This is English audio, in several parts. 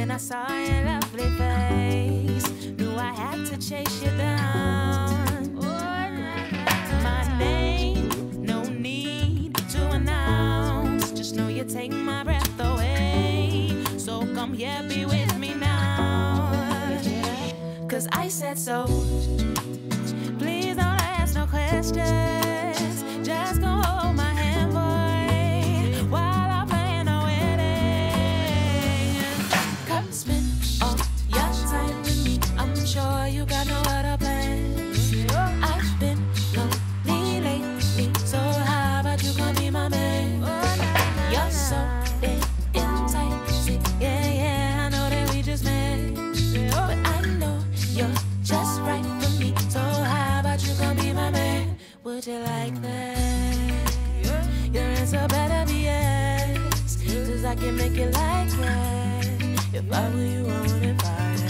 When I saw your lovely face, knew I had to chase you down. My name, no need to announce. Just know you take my breath away. So come here, be with me now. 'Cause I said so. Please don't ask no questions. Just go hold my hand, boy, while I'm playing a wedding. Come spend all your time with me. I'm sure you got no other plans. I've been lonely lately, so how about you come be my man? You're so enticing, yeah, I know that we just met, but I know you're just right for me. So how about you come be my man? Would you like that? Your answer better be yes, 'cause I can make it like that. If I were you, I wouldn't fight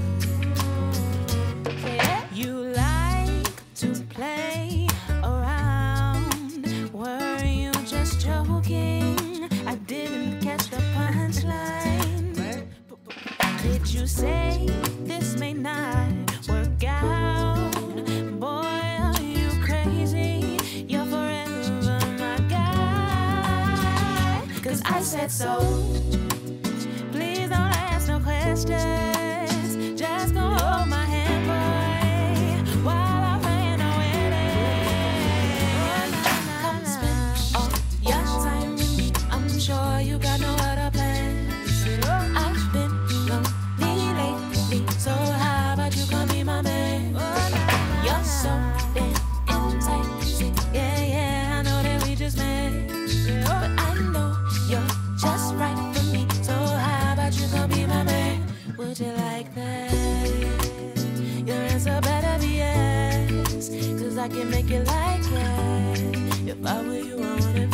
it. You like to play around. Were you just joking? I didn't catch the punchline. Did you say this may not work out? Boy, are you crazy? You're forever my guy. 'Cause I said so. Please don't ask no questions. Just go hold my hand, boy, while I'm playing a wedding. Come spend all your time with me. I'm sure you got no other plans. I've been lonely lately, so how about you come be my man? You're so enticing, yeah, I know that we just met, but I know you're just right for me. So how about you come be my man? Would you like that? Your answer better be yes, 'cause I can make it like that. If I were you, I wouldn't